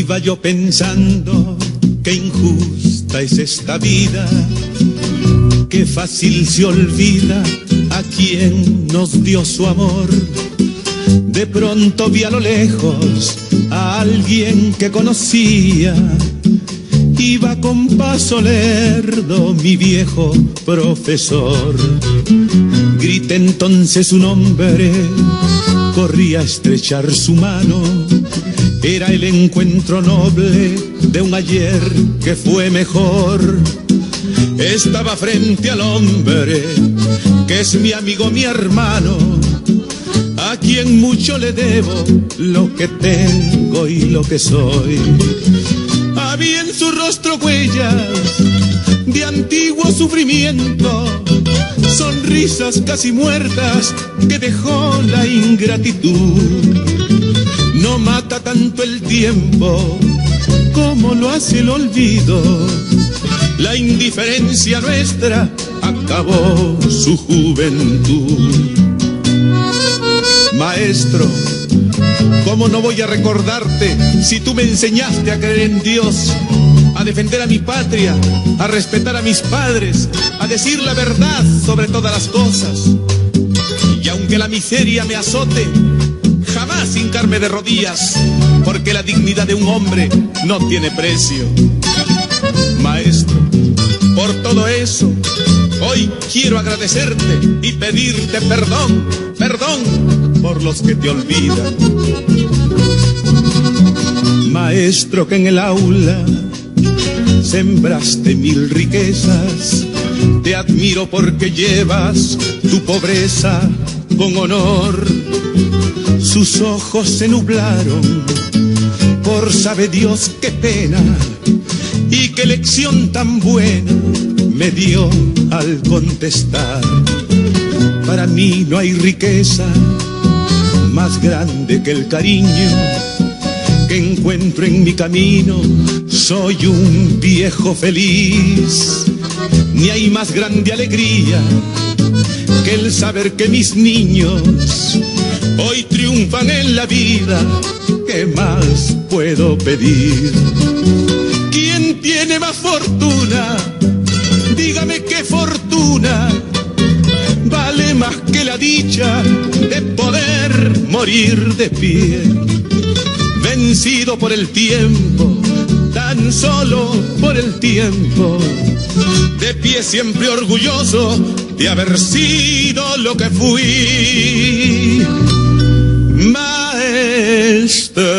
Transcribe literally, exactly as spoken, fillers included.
Iba yo pensando qué injusta es esta vida, qué fácil se olvida a quien nos dio su amor. De pronto vi a lo lejos a alguien que conocía, iba con paso lerdo mi viejo profesor. Grité entonces su nombre, corrí a estrechar su mano. Era el encuentro noble de un ayer que fue mejor. Estaba frente al hombre que es mi amigo, mi hermano, a quien mucho le debo lo que tengo y lo que soy. Había en su rostro huellas de antiguo sufrimiento, sonrisas casi muertas que dejó la ingratitud. No mata tanto el tiempo como lo hace el olvido. La indiferencia nuestra acabó su juventud. Maestro, ¿cómo no voy a recordarte si tú me enseñaste a creer en Dios, a defender a mi patria, a respetar a mis padres, a decir la verdad sobre todas las cosas? Y aunque la miseria me azote, jamás hincarme de rodillas, porque la dignidad de un hombre no tiene precio. Maestro, por todo eso, hoy quiero agradecerte y pedirte perdón, perdón por los que te olvidan. Maestro, que en el aula sembraste mil riquezas, te admiro porque llevas tu pobreza con honor. Sus ojos se nublaron por sabe Dios qué pena, y qué lección tan buena me dio al contestar. Para mí no hay riqueza más grande que el cariño que encuentro en mi camino. Soy un viejo feliz, ni hay más grande alegría que el saber que mis niños hoy triunfan en la vida. ¿Qué más puedo pedir? ¿Quién tiene más fortuna? Dígame qué fortuna vale más que la dicha de poder morir de pie, vencido por el tiempo, tan solo por el tiempo, de pie siempre orgulloso de haber sido lo que fui. Maestro.